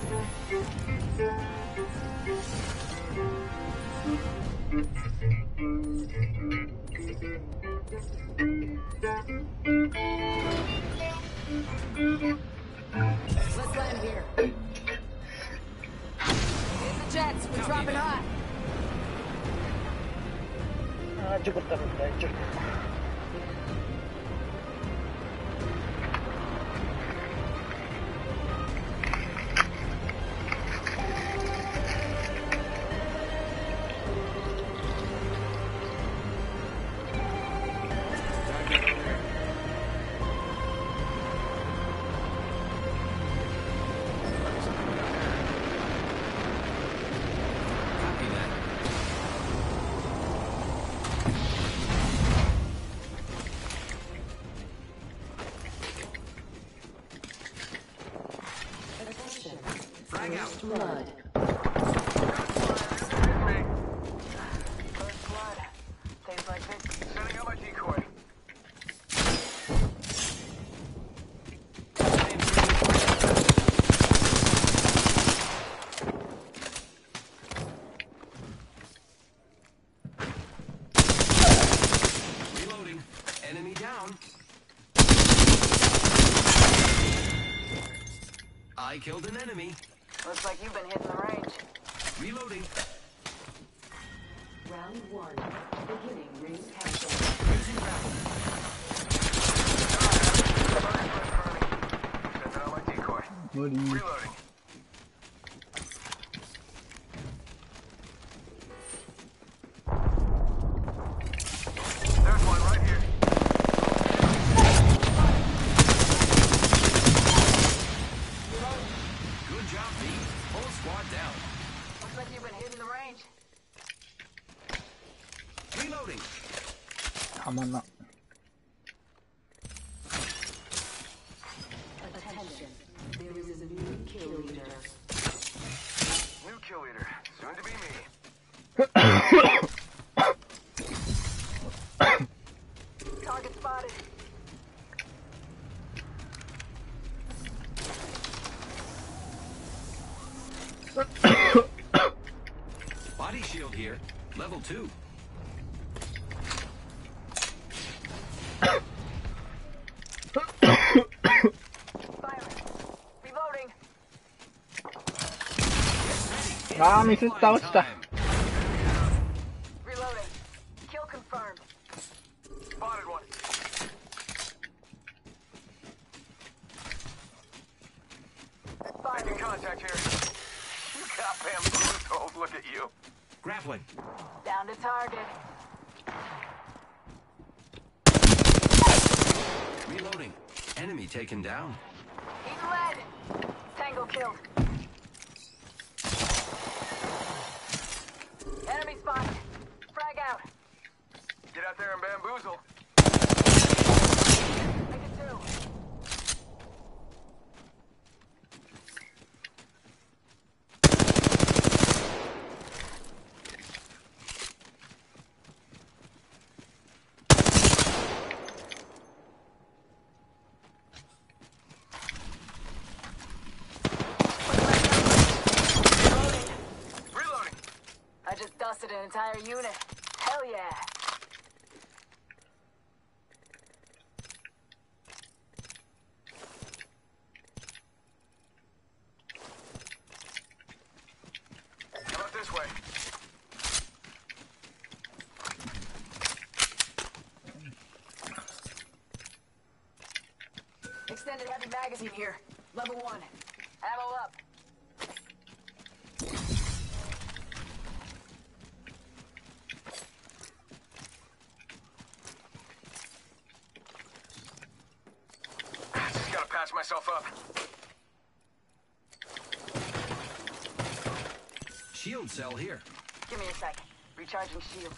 Let's land here. Here's the jets. We're dropping hot. Cukup terus, cukup. Frag out. Blood. First blood. Things like this. Setting up my decoy. Reloading. Enemy down. I killed an enemy. Looks like you've been hitting the range. Reloading. Round 1. Beginning ring countdown. Using grapple. Setting up my decoy. Reloading. There's one right here. Good job, V. Whole squad down. Looks like you've been hitting the range. Reloading. Aman na. Attention. There is a new kill leader. New kill leader. Soon to be me. Target spotted. Body shield here. Level 2. Fire. Reloading. Ah, misis tawas ta. Reloading. Kill confirmed. Spotted one. Making contact here. You got bamboozled. Look at you. Grappling. Down to target. Reloading. Enemy taken down. Eating lead. Tango killed. Enemy spotted. Frag out. Get out there and bamboozle. Make it 2. Reloading. I just dusted an entire unit. Hell yeah. How about this way? Extended heavy magazine here. Level 1. Ammo up. Just gotta patch myself up. Shield cell here. Give me a second. Recharging shields.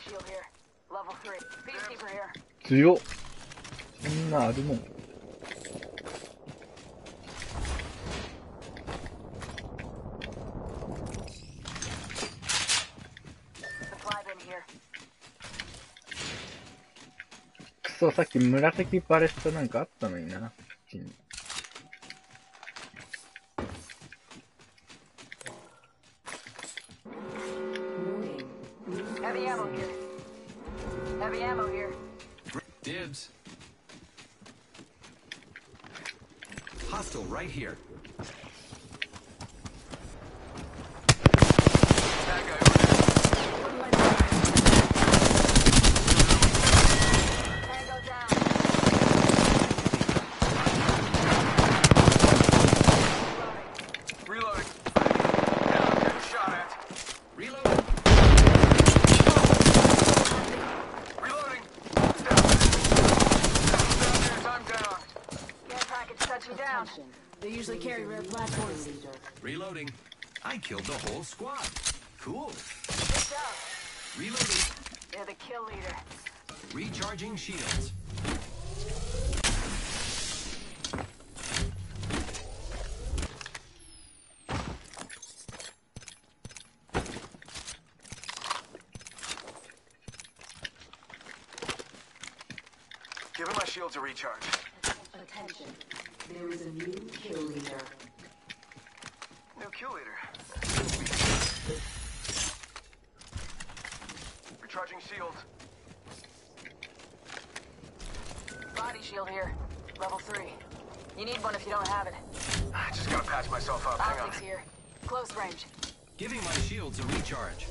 shield here. Level 3. Peacekeeper here. 強っ。そんなあるもん。 Supply bin here. くそ、さっき紫パレットなんかあったのにな。こっちに。 Heavy ammo here. Heavy ammo here. Dibs. Hostile right here. That guy over there. Tango down. Reloading. Yeah, I'm getting shot at. Reloading. Reloading. Down. Down there, time down. Care package touching down. They usually carry rare platforms. Reloading. I killed the whole squad. Cool. Good job. Reloading. They're the kill leader. Recharging shields. Giving my shields a recharge. Attention. There is a new kill leader. New kill leader. Recharging shields. Body shield here. Level 3. You need one if you don't have it. I just gotta patch myself up. Hang on. Optics here. Close range. Giving my shields a recharge.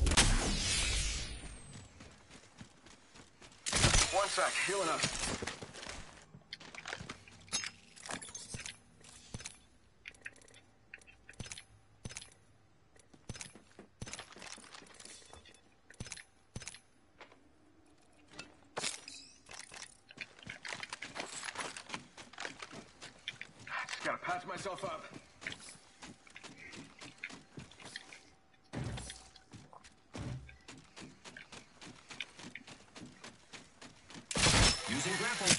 1 sec. Healing up. Just gotta patch myself up. Using grapple.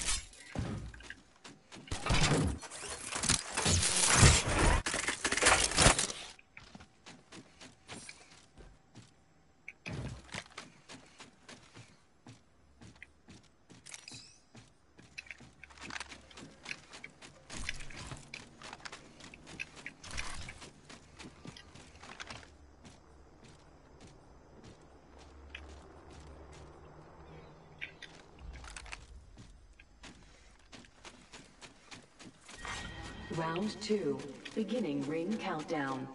Round 2. Beginning ring countdown.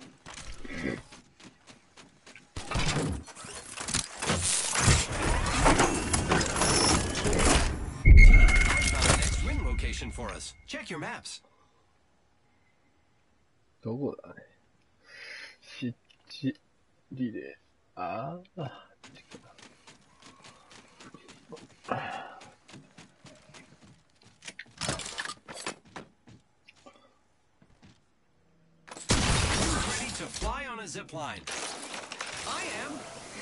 Found the next ring location for us. Check your maps. どこだね。湿地リレー。ああ。 Ready to fly on a zip line. I am.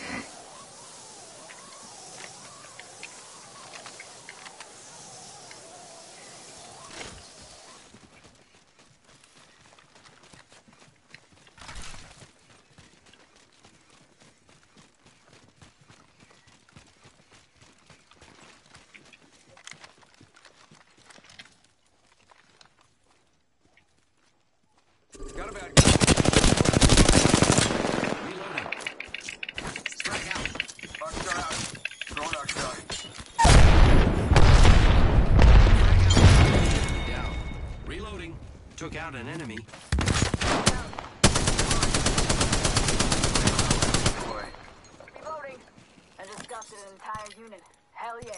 Got a bad guy. Reloading. Strike out. Arc out. Throwing arc shot. Down. Reloading. Took out an enemy. Boy. Reloading. I just dusted an entire unit. Hell yeah.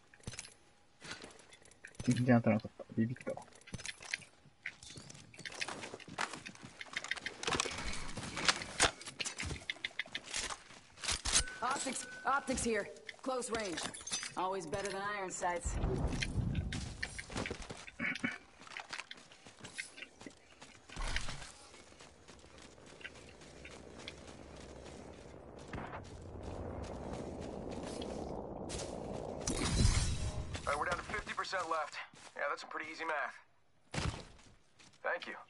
全然当たらなかった。ビビったわ。 Optics here. Close range. Always better than iron sights. left. Yeah, that's some pretty easy math. Thank you.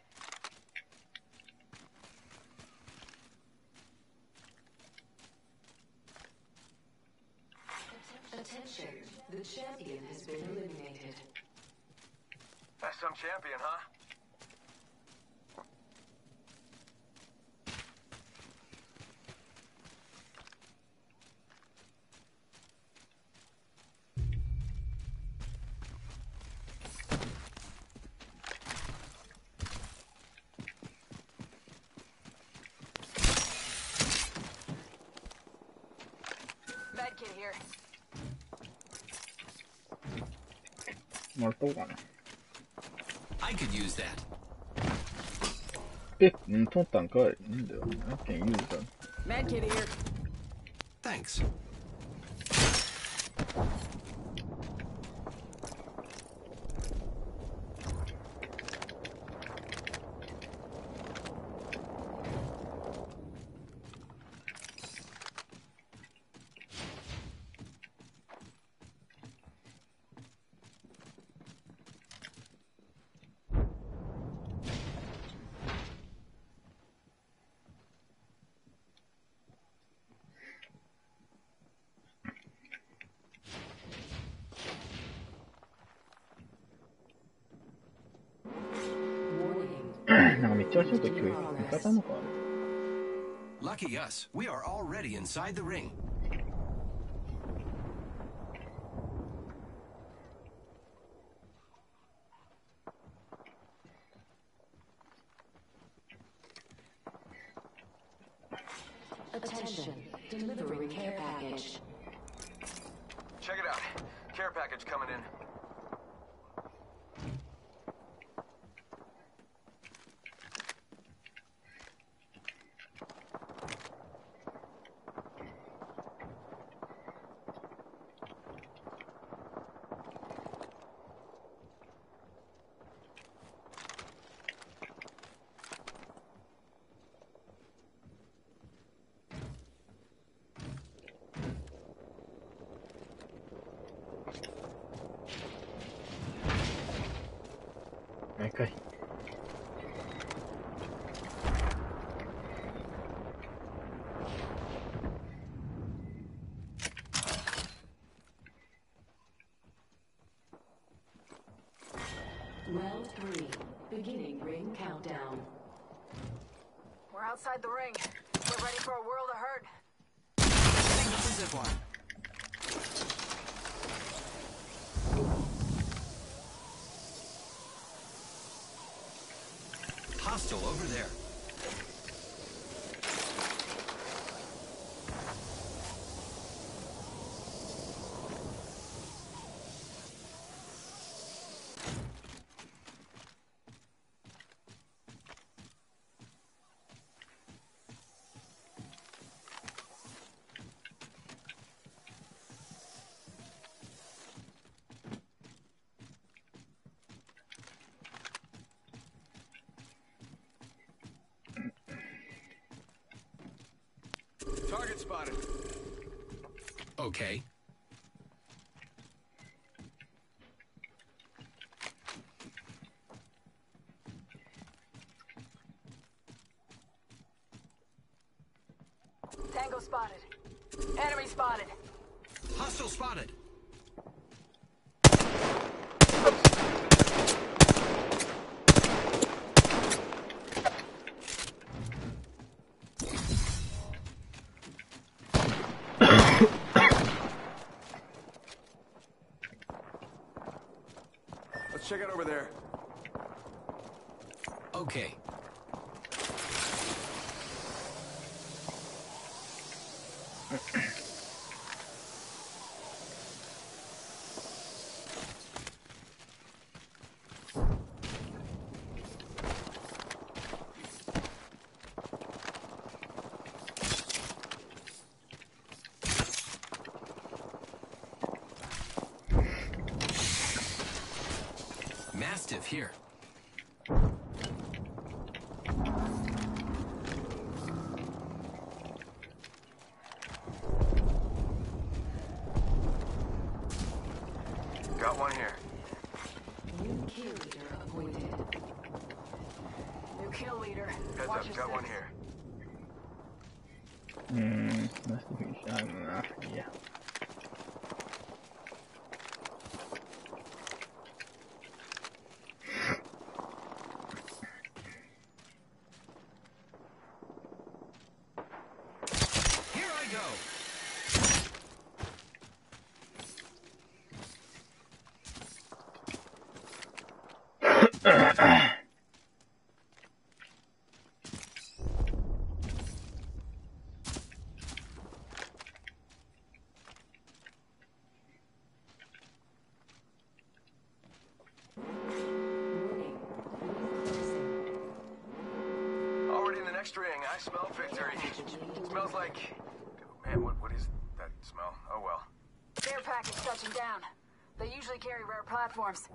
Attention, the champion has been eliminated. That's some champion, huh? Medkit here. もらった方かな。 I could use that. 取ったんかい。なんだよ。I can use that. Medkit here. Thanks. Warning. なんかめっちゃ足音聞こえる。味方のか Lucky us. We are already inside the ring. Attention, delivering care package. Check it out. Care package coming in. Okay. Round 3, beginning ring countdown. We're outside the ring. We're ready for a world of hurt. Setting up the zip line. Hostile over there. Target spotted. Okay. Tango spotted. Enemy spotted. Hostile spotted. Let's check out over there. Okay. Mastiff here. Got one here. kill leader. Heads Watch up, your got one six. here. Nasıl bir şey mi? Ya. Here I go. Already in the next ring, I smell victory. Smells like... Man, what is that smell? Oh well. Care package touching down. They usually carry rare platforms.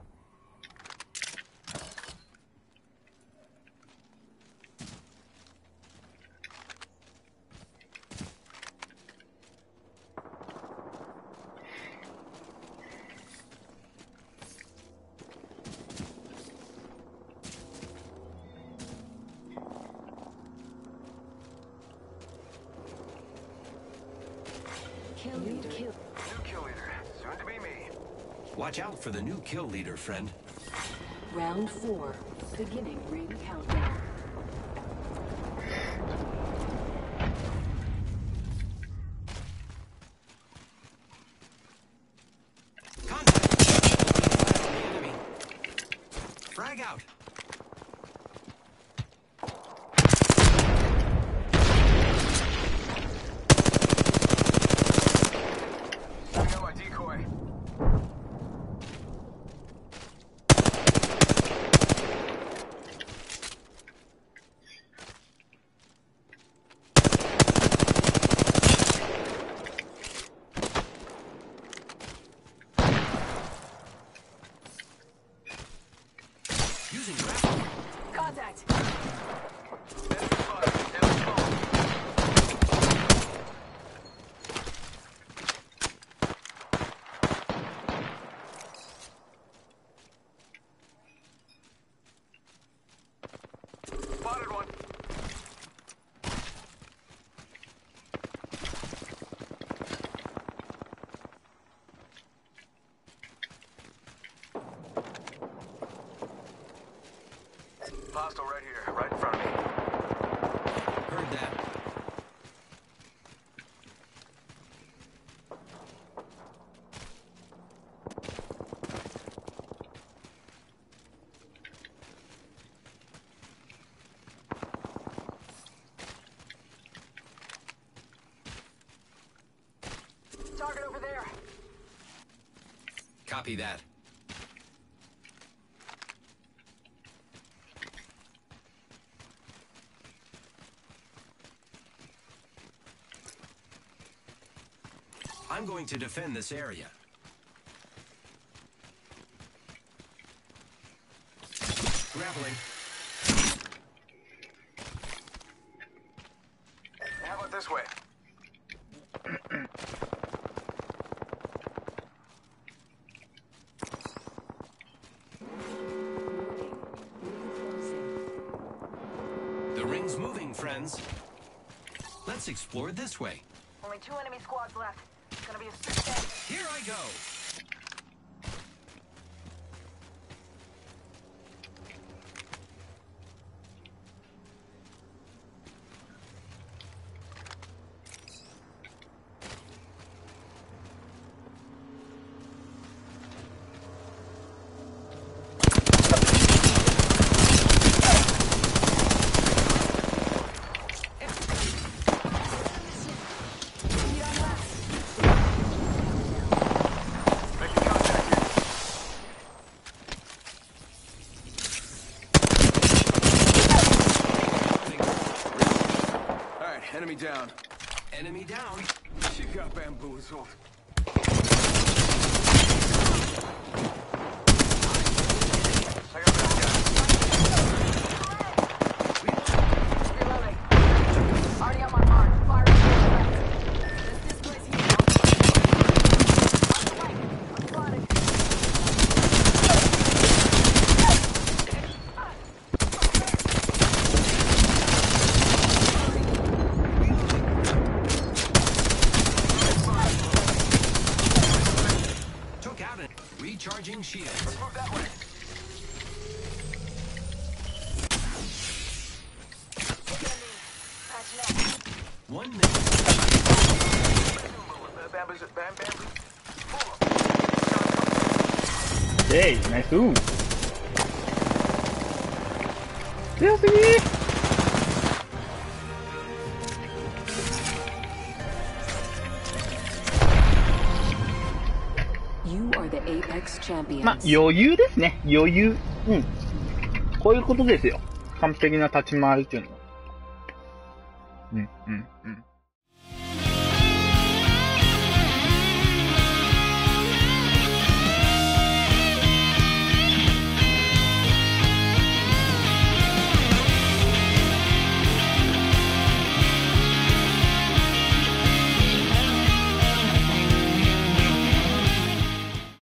Kill leader. New kill leader. Soon to be me. Watch out for the new kill leader, friend. Round 4. Beginning ring countdown. Contact. The enemy. Frag out. I got my decoy. Using grapple. Contact. Enemy spotted. Enemy phone. Spotted one. Hostile right here, right in front of me. Heard that. Target over there. Copy that. I'm going to defend this area. Grappling. How about this way? The ring's moving, friends. Let's explore this way. Only 2 enemy squads left. It's gonna be a strict test. Here I go. Making contact here. Alright, enemy down. Enemy down. She got bamboozled. I got that guy. Reloading. Already on my mark. Fire. This place here. On the flank. I'm spotted. 1 minute. Bamboozle, bamboozle. えい、ナイスー。強すぎー。 You are the Apex champions. まあ、余裕ですね。余裕。うん。こういうことですよ。完璧な立ち回りっていうのは。うん、うん、うん。